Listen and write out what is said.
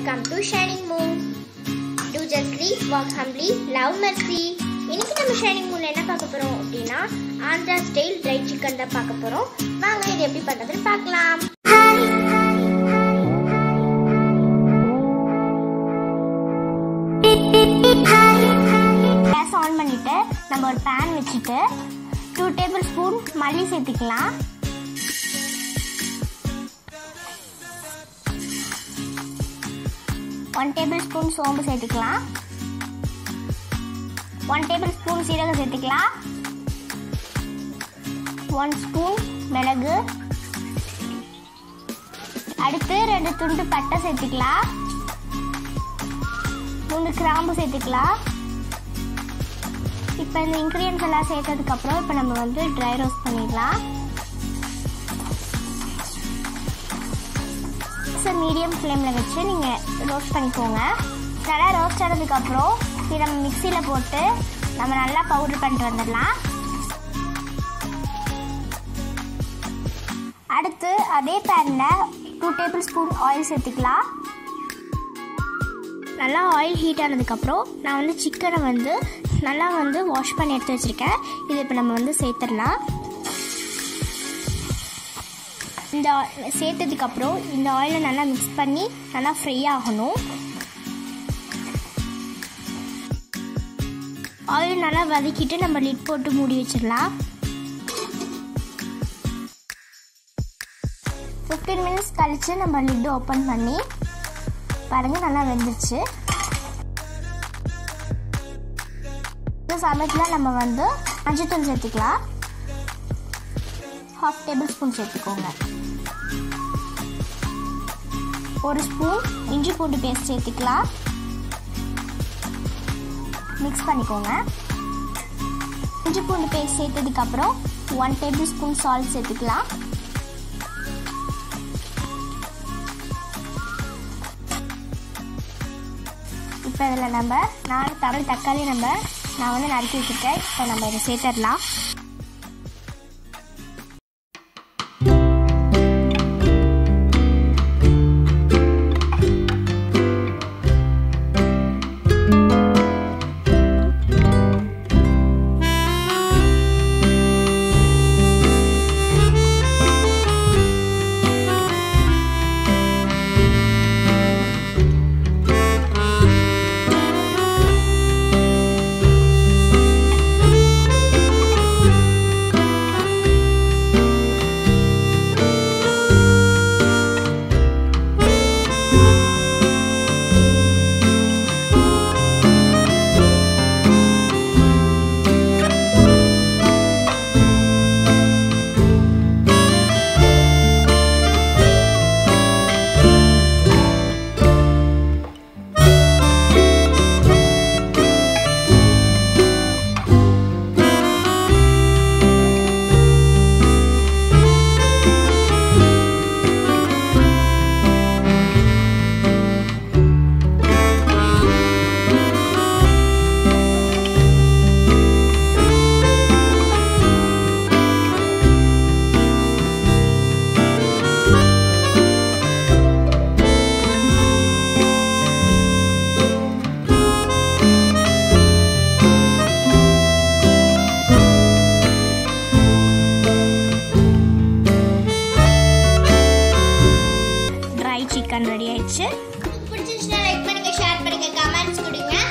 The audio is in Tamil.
welcome to Shining Moon. Do justly, walk humbly, love mercy. இன்னைக்கு நம்ம ஷைனிங் மூன்ல என்ன பார்க்க போறோம் அப்படினா ஆந்திரா ஸ்டைல் ட்ரை சிக்கன் தான் பார்க்க போறோம். வாங்க இது எப்படி பண்றதுன்னு பார்க்கலாம். கேஸ் ஆன் பண்ணிட்டு நம்ம ஒரு pan வச்சிட்டு 2 டேபிள்ஸ்பூன் மல்லி சேர்த்துக்கலாம். 1 டேபிள்ஸ்பூன் சோம்பு சேர்த்துக்கலாம். 1 டேபிள்ஸ்பூன் சீரகம் சேர்த்துக்கலாம். 1 ஸ்பூன் மிளகு. அடுத்து 2 துண்டு பட்டை சேர்த்துக்கலாம். 3 கிராம்பு சேர்த்துக்கலாம். இப்போ இந்த இன்க்ரீடியன்ஸ் எல்லாம் சேர்த்ததுக்கப்புறம் இப்போ நம்ம வந்து ட்ரை ரோஸ்ட் பண்ணிடலாம். மீடியம் ஃப்ளேமில் வச்சு நீங்கள் ரோஸ்ட் பண்ணிக்கோங்க. நல்லா ரோஸ்ட் ஆனதுக்கப்புறம் இதை நம்ம மிக்சியில் போட்டு நம்ம நல்லா பவுடர் பண்ணிட்டு வந்துடலாம். அடுத்து அதே பேனில் 2 டேபிள்ஸ்பூன் ஆயில் சேர்த்துக்கலாம். நல்லா ஆயில் ஹீட் ஆனதுக்கப்புறம் நான் வந்து சிக்கனை வந்து நல்லா வந்து வாஷ் பண்ணி எடுத்து வச்சுருக்கேன். இது இப்போ நம்ம வந்து சேர்த்துடலாம். இந்த சேர்த்ததுக்கப்புறம் இந்த ஆயிலை நல்லா மிக்ஸ் பண்ணி நல்லா ஃப்ரை ஆகணும். ஆயில் நல்லா வதக்கிட்டு நம்ம லிட் போட்டு மூடி வச்சிடலாம். 15 மினிட்ஸ் கழித்து நம்ம லிட் ஓப்பன் பண்ணி பாருங்கள் நல்லா வெந்துருச்சு. இந்த சமயத்தில் நம்ம வந்து மஞ்சள்தூள் சேர்த்துக்கலாம். 1/2 டேபிள்ஸ்பூன் சேர்த்துக்கோங்க. 1 ஸ்பூன் இஞ்சி பூண்டு பேஸ்ட் சேர்த்துக்கலாம். மிக்ஸ் பண்ணிக்கோங்க. இஞ்சி பூண்டு பேஸ்ட் சேர்த்ததுக்கப்புறம் 1 டேபிள்ஸ்பூன் சால்ட் சேர்த்துக்கலாம். இப்போ இதில் நம்ம 4 தக்காளி நான் வந்து நறுக்கி வச்சுருக்கேன். இப்போ நம்ம இதை சேர்த்துடலாம். சிக்கன் ரெடி ஆயிடுச்சு. பிடிச்சிருந்தா லைக் பண்ணுங்க, ஷேர் பண்ணுங்க, கமெண்ட்ஸ் கொடுங்க.